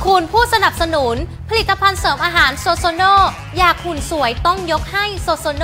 คุณผู้สนับสนุนผลิตภัณฑ์เสริมอาหารโซโซโนอยากหุ่นสวยต้องยกให้โซโซโน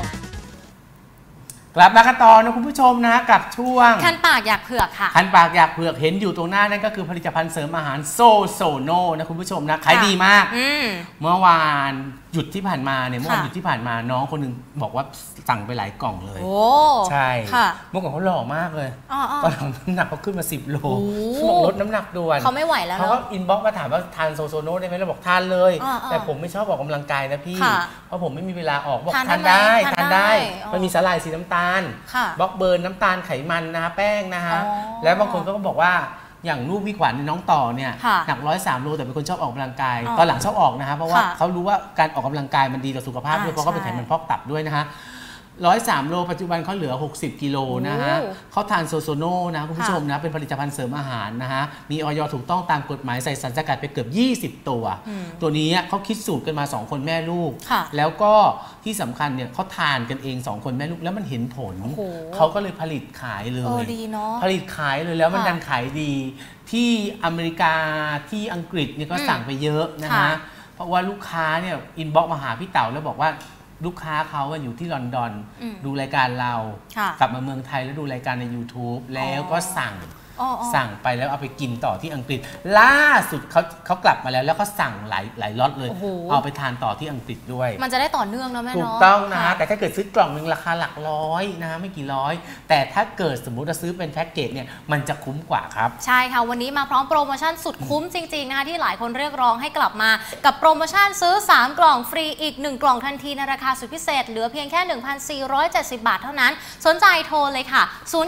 กลับมากันต่อนะคุณผู้ชมนะกับช่วงคันปากอยากเผือกค่ะคันปากอยากเผือกเห็นอยู่ตรงหน้านั่นก็คือผลิตภัณฑ์เสริมอาหารโซโซโนนะคุณผู้ชมนะขายดีมากเมื่อวานหยุดที่ผ่านมาเนี่ยเมื่อวันหยุดที่ผ่านมาน้องคนนึงบอกว่าสั่งไปหลายกล่องเลยโอ้ใช่เมื่อก่อนเขาหล่อมากเลยตอนหลังน้ำหนักเขาขึ้นมา10 โลเขาบอกลดน้ำหนักด่วนเขาไม่ไหวแล้วเขาก็อินบ็อกซ์มาถามว่าทานโซโซโนได้ไหมเราบอกทานเลยแต่ผมไม่ชอบออกกำลังกายนะพี่เพราะผมไม่มีเวลาออกบอกทานได้มันมีสาหร่ายสีน้ำตาลบล็อกเบิร์นน้ำตาลไขมันนะแป้งนะฮะแล้วบางคนก็บอกว่าอย่างลูกพี่ขวัญน้องต่อเนี่ยหนัก103 โลแต่เป็นคนชอบออกกำลังกายตอนหลังชอบออกนะฮะเพราะว่าเขารู้ว่าการออกกำลังกายมันดีต่อสุขภาพด้วยเพราะเขาเป็นไขมันพอกตับด้วยนะฮะ103 โลปัจจุบันเขาเหลือ60 กิโลนะฮะเขาทานโซโซโนนะคุณผู้ชมนะเป็นผลิตภัณฑ์เสริมอาหารนะฮะมีอย.ถูกต้องตามกฎหมายใส่สารสกัดไปเกือบ20 ตัวนี้เขาคิดสูตรกันมา2 คนแม่ลูกแล้วก็ที่สำคัญเนี่ยเขาทานกันเอง2 คนแม่ลูกแล้วมันเห็นผลเขาก็เลยผลิตขายเลยผลิตขายเลยแล้วมันดันขายดีที่อเมริกาที่อังกฤษเนี่ยก็สั่งไปเยอะนะฮะเพราะว่าลูกค้าเนี่ยอินบ็อกซ์มาหาพี่เต๋าแล้วบอกว่าลูกค้าเขาอยู่ที่ลอนดอนดูรายการเรากลับมาเมืองไทยแล้วดูรายการใน YouTube แล้วก็สั่งไปแล้วเอาไปกินต่อที่อังกฤษล่าสุดเขากลับมาแล้วก็สั่งหลายล็อตเลยเอาไปทานต่อที่อังกฤษด้วยมันจะได้ต่อเนื่องนะแม่เนาะถูกต้องนะแต่ถ้าเกิดซื้อกล่องนึงราคาหลักร้อยนะไม่กี่ร้อยแต่ถ้าเกิดสมมุติเราซื้อเป็นแพ็กเกจเนี่ยมันจะคุ้มกว่าครับใช่ค่ะวันนี้มาพร้อมโปรโมชั่นสุดคุ้มจริงๆนะคะที่หลายคนเรียกร้องให้กลับมากับโปรโมชั่นซื้อ3 กล่องฟรีอีก1 กล่องทันทีในราคาสุดพิเศษเหลือเพียงแค่ 1,470 บาทเท่านั้นสนใจโทรเลยค่ะ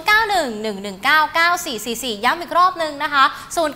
0911199444ย้ำอีกรอบนึงนะคะ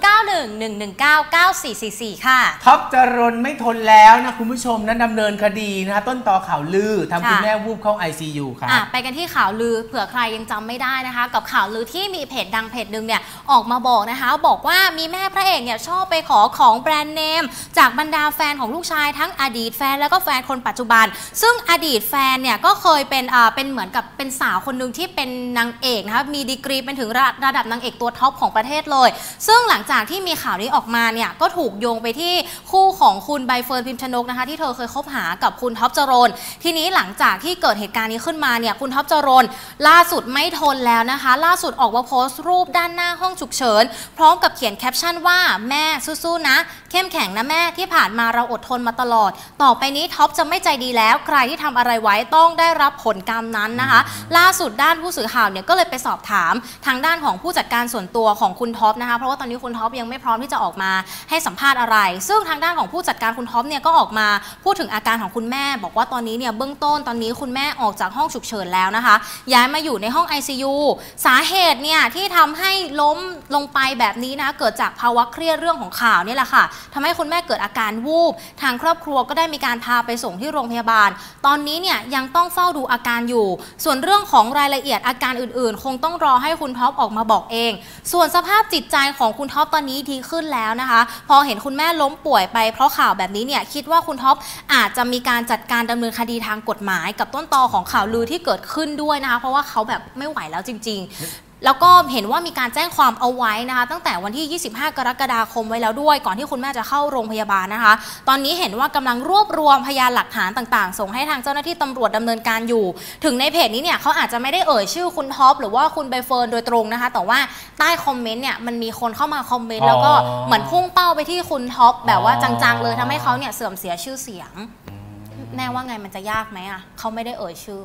0911199444ค่ะท็อปจรนไม่ทนแล้วนะคุณผู้ชมนะดำเนินคดีนะคะต้นตอข่าวลือทำคุณแม่วูบเข้า ICU ค่ะไปกันที่ข่าวลือเผื่อใครยังจำไม่ได้นะคะกับข่าวลือที่มีเพจดังเพจหนึ่งเนี่ยออกมาบอกนะคะบอกว่ามีแม่พระเอกเนี่ยชอบไปขอของแบรนด์เนมจากบรรดาแฟนของลูกชายทั้งอดีตแฟนแล้วก็แฟนคนปัจจุบันซึ่งอดีตแฟนเนี่ยก็เคยเป็นเหมือนกับเป็นสาวคนหนึ่งที่เป็นนางเอกนะคะมีดีกรีเป็นถึงระดับนางเอกตัวท็อปของประเทศเลยซึ่งหลังจากที่มีข่าวนี้ออกมาเนี่ยก็ถูกโยงไปที่คู่ของคุณใบเฟิร์นพิมชนกนะคะที่เธอเคยคบหากับคุณท็อปจรนทีนี้หลังจากที่เกิดเหตุการณ์นี้ขึ้นมาเนี่ยคุณท็อปจรนล่าสุดไม่ทนแล้วนะคะล่าสุดออกมาโพสต์รูปด้านหน้าห้องฉุกเฉินพร้อมกับเขียนแคปชั่นว่าแม่สู้ๆนะเข้มแข็งนะแม่ที่ผ่านมาเราอดทนมาตลอดต่อไปนี้ท็อปจะไม่ใจดีแล้วใครที่ทำอะไรไว้ต้องได้รับผลกรรมนั้นนะคะล่าสุดด้านผู้สื่อข่าวเนี่ยก็เลยไปสอบถามทางด้านของผู้จัดการส่วนตัวของคุณท็อปนะคะเพราะว่าตอนนี้คุณท็อปยังไม่พร้อมที่จะออกมาให้สัมภาษณ์อะไรซึ่งทางด้านของผู้จัดการคุณท็อปเนี่ยก็ออกมาพูดถึงอาการของคุณแม่บอกว่าตอนนี้เนี่ยเบื้องต้นตอนนี้คุณแม่ออกจากห้องฉุกเฉินแล้วนะคะย้ายมาอยู่ในห้อง ICU สาเหตุเนี่ยที่ทำให้ล้มลงไปแบบนี้นะเกิดจากภาวะเครียดเรื่องของข่าวนี่แหละค่ะทำให้คุณแม่เกิดอาการวูบทางครอบครัวก็ได้มีการพาไปส่งที่โรงพยาบาลตอนนี้เนี่ยยังต้องเฝ้าดูอาการอยู่ส่วนเรื่องของรายละเอียดอาการอื่นๆคงต้องรอให้คุณท็อปออกมาบอกเองส่วนสภาพจิตใจของคุณท็อปตอนนี้ดีขึ้นแล้วนะคะพอเห็นคุณแม่ล้มป่วยไปเพราะข่าวแบบนี้เนี่ยคิดว่าคุณท็อปอาจจะมีการจัดการดำเนินคดีทางกฎหมายกับต้นตอของข่าวลือที่เกิดขึ้นด้วยนะคะเพราะว่าเขาแบบไม่ไหวแล้วจริงๆแล้วก็เห็นว่ามีการแจ้งความเอาไว้นะคะตั้งแต่วันที่25 กรกฎาคมไว้แล้วด้วยก่อนที่คุณแม่จะเข้าโรงพยาบาลนะคะตอนนี้เห็นว่ากำลังรวบรวมพยานหลักฐานต่างๆส่งให้ทางเจ้าหน้าที่ตำรวจดำเนินการอยู่ถึงในเพจนี้เนี่ยเขาอาจจะไม่ได้เอ่ยชื่อคุณท็อปหรือว่าคุณใบเฟิร์นโดยตรงนะคะแต่ว่าใต้คอมเมนต์เนี่ยมันมีคนเข้ามาคอมเมนต์แล้วก็เหมือนพุ่งเป้าไปที่คุณท็อปแบบว่าจังๆเลยทำให้เขาเนี่ยเสื่อมเสียชื่อเสียงแน่ว่าไงมันจะยากไหมอ่ะเขาไม่ได้เอ่ยชื่อ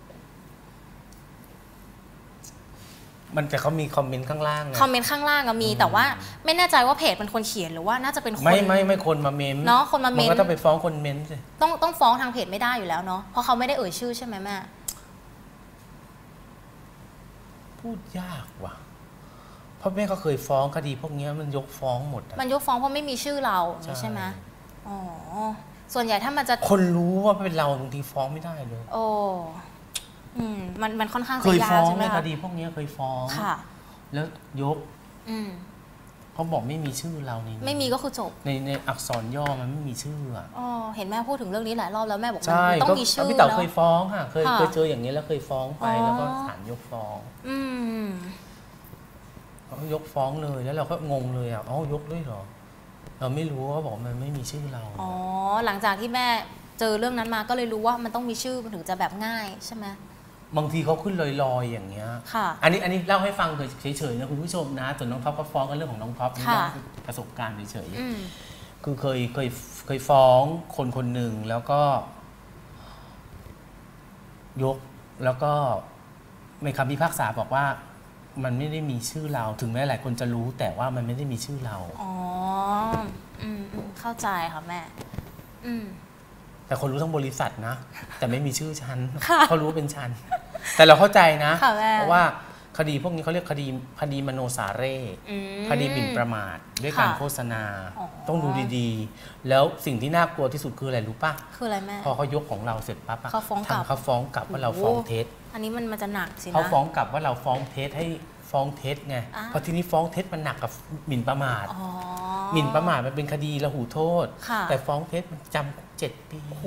มันแต่เขามีคอมเมนต์ข้างล่างคอมเมนต์ข้างล่างก็มีแต่ว่าไม่แน่ใจว่าเพจเป็นคนเขียนหรือว่าน่าจะเป็นคนไม่คนมาเมนเนาะคนมาเมนมันก็ต้องไปฟ้องคนเมนสิต้องฟ้องทางเพจไม่ได้อยู่แล้วเนาะเพราะเขาไม่ได้เอ่ยชื่อใช่ไหมแม่พูดยากว่ะเพราะแม่ก็เคยฟ้องคดีพวกนี้มันยกฟ้องหมดมันยกฟ้องเพราะไม่มีชื่อเราใช่ไหมอ๋อส่วนใหญ่ถ้ามันจะคนรู้ว่าเป็นเราบางทีฟ้องไม่ได้เลยโอ้มันค่อนข้างเคยฟ้องในคดีพวกนี้เคยฟ้องแล้วยกเขาบอกไม่มีชื่อเรานี่ไม่มีก็คือจบในอักษรย่อมันไม่มีชื่อเห็นแม่พูดถึงเรื่องนี้หลายรอบแล้วแม่บอกมันต้องมีชื่อพี่เต๋าเคยฟ้องค่ะเคยเจออย่างนี้แล้วเคยฟ้องไปแล้วก็ศาลยกฟ้องเขายกฟ้องเลยแล้วเราก็งงเลยยกด้วยเหรอเราไม่รู้เขาบอกมันไม่มีชื่อเราอ๋อหลังจากที่แม่เจอเรื่องนั้นมาก็เลยรู้ว่ามันต้องมีชื่อมันถึงจะแบบง่ายใช่ไหมบางทีเขาขึ้นลอยๆอย่างเงี้ยอันนี้เล่าให้ฟังเฉยๆนะคุณผู้ชมนะส่วนน้องท็อปก็ฟ้องกันเรื่องของน้องท็อปนี่ประสบการณ์เฉยๆคือเคยฟ้องคนหนึ่งแล้วก็ยกแล้วก็ในคำพิพากษาบอกว่ามันไม่ได้มีชื่อเราถึงแม้หลายคนจะรู้แต่ว่ามันไม่ได้มีชื่อเราอ๋อเข้าใจค่ะแม่แต่คนรู้ทั้งบริษัทนะแต่ไม่มีชื่อฉันเขารู้เป็นฉันแต่เราเข้าใจนะเพราะว่าคดีพวกนี้เขาเรียกคดีมโนสาเร่คดีหมิ่นประมาทด้วยการโฆษณาต้องดูดีๆแล้วสิ่งที่น่ากลัวที่สุดคืออะไรรู้ป่ะคืออะไรแม่พอเขายกของเราเสร็จปั๊บเขาฟ้องกลับว่าเราฟ้องเท็จอันนี้มันจะหนักสินะเขาฟ้องกลับว่าเราฟ้องเท็จให้ฟ้องเท็จไงเพราะทีนี้ฟ้องเท็จมันหนักกับหมิ่นประมาทหมิ่นประมาทมันเป็นคดีละหูโทษแต่ฟ้องเท็จมันจำ7 ปีโอ้โห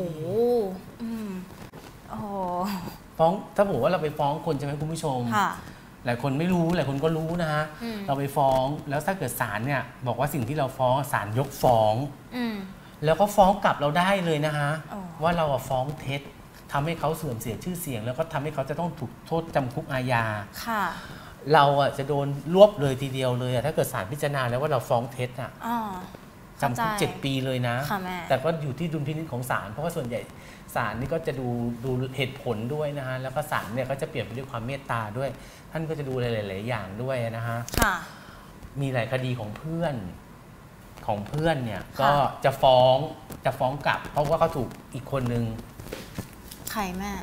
ฟ้องถ้าบอกว่าเราไปฟ้องคนใช่ไหมคุณผู้ชมหลายคนไม่รู้หลายคนก็รู้นะฮะเราไปฟ้องแล้วถ้าเกิดศาลเนี่ยบอกว่าสิ่งที่เราฟ้องศาลยกฟ้องแล้วก็ฟ้องกลับเราได้เลยนะฮะว่าเราฟ้องเท็จทำให้เขาเสื่อมเสียชื่อเสียงแล้วก็ทำให้เขาจะต้องถูกโทษจำคุกอาญาเราจะโดนรวบเลยทีเดียวเลยถ้าเกิดศาลพิจารณาแล้วว่าเราฟ้องเท็จจำคุก7 ปีเลยนะแต่ก็อยู่ที่ดุลพินิจของศาลเพราะว่าส่วนใหญ่ศาลนี่ก็จะดูเหตุผลด้วยนะฮะแล้วก็ศาลเนี่ยก็จะเปลี่ยนไปด้วยความเมตตาด้วยท่านก็จะดูหลายๆอย่างด้วยนะฮะมีหลายคดีของเพื่อนเนี่ยก็จะฟ้องกลับเพราะว่าเขาถูกอีกคนนึงใครแม่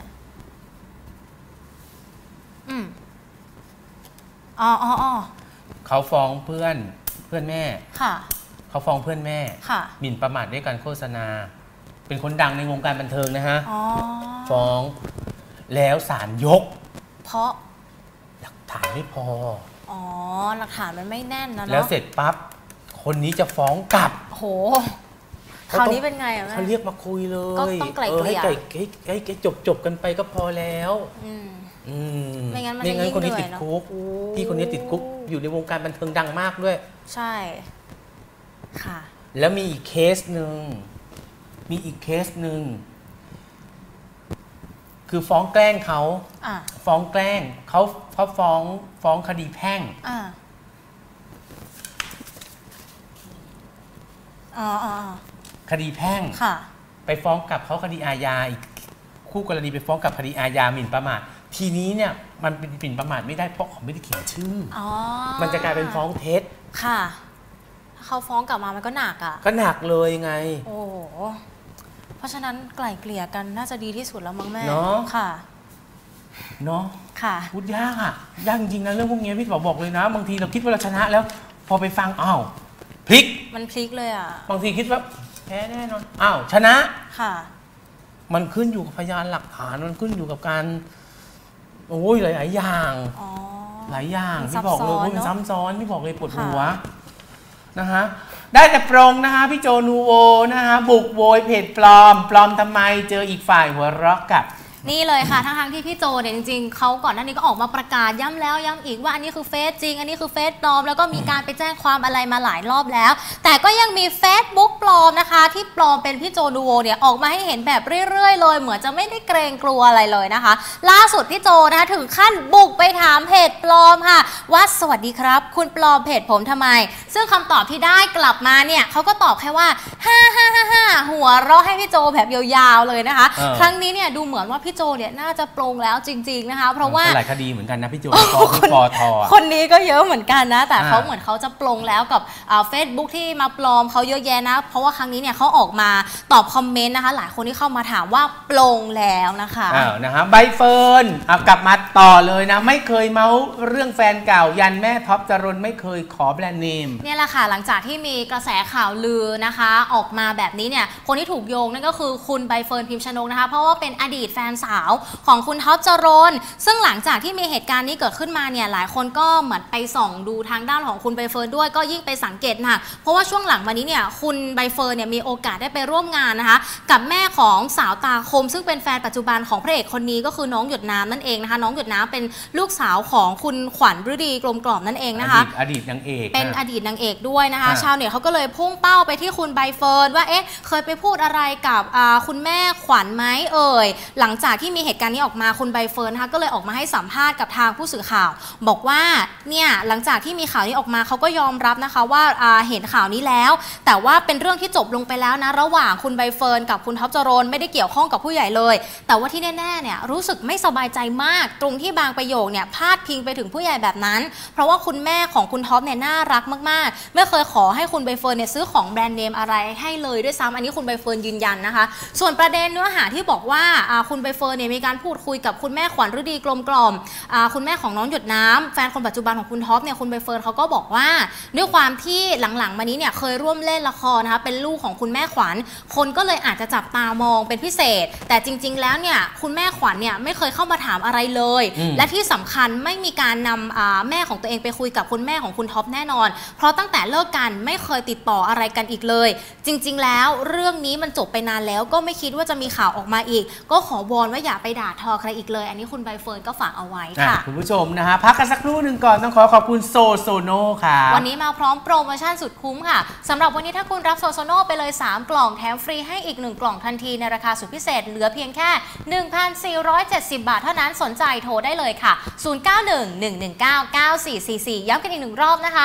เขาฟ้องเพื่อนแม่ค่ะเขาฟ้องเพื่อนแม่หมิ่นประมาทด้วยการโฆษณาเป็นคนดังในวงการบันเทิงนะฮะฟ้องแล้วศาลยกเพราะหลักฐานไม่พอหลักฐานมันไม่แน่นนะแล้วเสร็จปั๊บคนนี้จะฟ้องกลับโหคราวนี้เป็นไงอ่ะเขาเรียกมาคุยเลยก็ต้องไกลเกลี่ยให้จบกันไปก็พอแล้วไม่งั้นคนนี้ติดคุกพี่คนนี้ติดคุกอยู่ในวงการบันเทิงดังมากด้วยใช่ค่ะแล้วมีอีกเคสหนึ่งคือฟ้องแกล้งเขาฟ้องแกล้งเขาฟ้องคดีแพ่งคดีแพ่งไปฟ้องกับเขาคดีอาญาอีกคู่กรณีไปฟ้องกับคดีอาญาหมิ่นประมาททีนี้เนี่ยมันเป็นหมิ่นประมาทไม่ได้เพราะเขาไม่ได้เขียนชื่อมันจะกลายเป็นฟ้องเท็จค่ะเขาฟ้องกลับมามันก็หนักก็หนักเลยไงโอ้เพราะฉะนั้นไกล่เกลี่ยกันน่าจะดีที่สุดแล้วมั้งแม่เนาะค่ะค่ะพูดยากยากจริงนะเรื่องพวกนี้พี่บอกเลยนะบางทีเราคิดว่าเราชนะแล้วพอไปฟังพลิกมันพลิกเลยบางทีคิดว่าแพ้แน่นอนชนะค่ะมันขึ้นอยู่กับพยานหลักฐานมันขึ้นอยู่กับการหลายอย่างหลายอย่างพี่บอกเลยมันซ้ำซ้อนพี่บอกเลยปวดหัวนะฮะได้แต่ปรงนะฮะพี่โจนูโวนะฮะบุกโวยเพจปลอมทำไมเจออีกฝ่ายหัวเราะกับนี่เลยค่ะทั้งที่พี่โจเนี่ยจริงๆเขาก่อนหน้านี้ก็ออกมาประกาศย้ำแล้วย้ำอีกว่าอันนี้คือเฟซจริงอันนี้คือเฟซปลอมแล้วก็มีการไปแจ้งความอะไรมาหลายรอบแล้วแต่ก็ยังมีเฟซบุ๊กปลอมนะคะที่ปลอมเป็นพี่โจนูโวเนี่ยออกมาให้เห็นแบบเรื่อยๆเลยเหมือนจะไม่ได้เกรงกลัวอะไรเลยนะคะล่าสุดพี่โจนะคะถึงขั้นบุกไปถามเพจปลอมค่ะว่าสวัสดีครับคุณปลอมเพจผมทำไมซึ่งคำตอบที่ได้กลับมาเนี่ยเขาก็ตอบแค่ว่า5หัวเราะให้พี่โจแบบยาวๆเลยนะคะครั้งนี้เนี่ยดูเหมือนว่าพี่โจเนี่ยน่าจะปลงแล้วจริงๆนะคะเพราะว่าหลายคดีเหมือนกันนะพี่โจคนนี้ก็เยอะเหมือนกันนะแต่เขาเหมือนเขาจะปลงแล้วกับFacebook ที่มาปลอมเขาเยอะแยะนะเพราะว่าครั้งนี้เนี่ยเขาออกมาตอบคอมเมนต์นะคะหลายคนที่เข้ามาถามว่าปลงแล้วนะคะนะคะใบเฟิร์นกลับมาต่อเลยนะไม่เคยเมาเรื่องแฟนเก่ายันแม่ท็อปจรนไม่เคยขอแบรนด์เนมเนี่ยแหละค่ะหลังจากที่มีกระแสข่าวลือนะคะออกมาแบบนี้เนี่ยคนที่ถูกโยงนั่นก็คือคุณใบเฟิร์นพิมพ์ชนกนะคะเพราะว่าเป็นอดีตแฟนสาวของคุณท็อปจรนซึ่งหลังจากที่มีเหตุการณ์นี้เกิดขึ้นมาเนี่ยหลายคนก็เหมือนไปส่องดูทางด้านของคุณใบเฟิร์นด้วยก็ยิ่งไปสังเกตค่ะเพราะว่าช่วงหลังวันนี้เนี่ยคุณใบเฟิร์นเนี่ยมีโอกาสได้ไปร่วมงานนะคะกับแม่ของสาวตาคมซึ่งเป็นแฟนปัจจุบันของพระเอกคนนี้ก็คือน้องหยดน้ำนั่นเองนะคะน้องหยดน้ำเป็นลูกสาวของคุณขวัญฤดีกลมกล่อมนั่นเองนะคะอดีตนางเอกเป็นอดีตนางเอกด้วยนะคะชาวเน็ตเขาก็เลยพุ่งเป้าไปที่คุณใบเฟิร์นว่าเอ๊ะเคยไปพูดอะไรกับคุณแม่ขวัญไหมหลังจากที่มีเหตุการณ์นี้ออกมาคุณใบเฟิร์นนะคะก็เลยออกมาให้สัมภาษณ์กับทางผู้สื่อข่าวบอกว่าเนี่ยหลังจากที่มีข่าวนี้ออกมาเขาก็ยอมรับนะคะว่าเห็นข่าวนี้แล้วแต่ว่าเป็นเรื่องที่จบลงไปแล้วนะระหว่างคุณใบเฟิร์นกับคุณท็อปจรนไม่ได้เกี่ยวข้องกับผู้ใหญ่เลยแต่ว่าที่แน่ๆเนี่ยรู้สึกไม่สบายใจมากตรงที่บางประโยคเนี่ยพาดพิงไปถึงผู้ใหญ่แบบนั้นเพราะว่าคุณแม่ของคุณท็อปเนี่ยน่ารักมากๆไม่เคยขอให้คุณใบเฟิร์นเนี่ยซื้อของแบรนด์เนมอะไรให้เลยด้วยซ้ำอันนี้คุณใบเฟิร์นยืนยันนะคะส่วนประเด็นเนื้อหาที่บอกว่าคุณใบเฟิร์นเนี่ยมีการพูดคุยกับคุณแม่ขวัญฤดีกลมกล่อมคุณแม่ของน้องหยดน้ำแฟนคนปัจจุบันของคุณท็อปเนี่ยคุณใบเฟิร์นเขาก็บอกว่าด้วยความที่หลังๆมานี้เนี่ยเคยร่วมเล่นละครนะคะเป็นลูกของคุณแม่ขวัญคนก็เลยอาจจะจับตามองเป็นพิเศษแต่จริงๆแล้วเนี่ยคุณแม่ขวัญเนี่ยไม่เคยเข้ามาถามอะไรเลยและที่สำคัญไม่มีการนำแม่ของตัวเองไปคุยกับคุณแม่ของคุณท็อปแน่นอนเพราะตั้งแต่เลิกกันไม่เคยติดต่ออะไรกันอีกเลยจริงๆแล้วเรื่องนี้มันจบไปนานแล้วก็ไม่คิดว่าจะมีข่าวออกมาอีกก็ขอวอนว่าอย่าไปด่าทอใครอีกเลยอันนี้คุณใบเฟิร์นก็ฝากเอาไว้ค่ะคุณผู้ชมนะคะพักกันสักครู่หนึ่งก่อนต้องขอบคุณโซโน่ค่ะวันนี้มาพร้อมโปรโมชั่นสุดคุ้มค่ะสำหรับวันนี้ถ้าคุณรับโซโน่ไปเลย3กล่องแถมฟรีให้อีก1กล่องทันทีในราคาสุดพิเศษเหลือเพียงแค่ 1,470 บาทเท่านั้นสนใจโทรได้เลยค่ะ0911199444ย้ำกันอีก1รอบนะคะ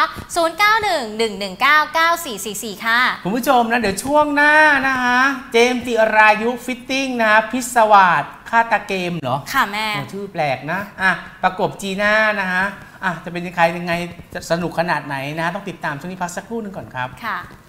0911199444ค่ะคุณผู้ชมนะเดี๋ยวช่วงหน้านะคะเจมส์จิรายุฟิตติ้งนะพิศวาสฆาตเกมเหรอค่ะแม่ชื่อแปลกนะประกบจีน่านะคะจะเป็นใครยังไงจะสนุกขนาดไหนนะต้องติดตามช่วงนี้พักสักครู่หนึ่งก่อนครับค่ะ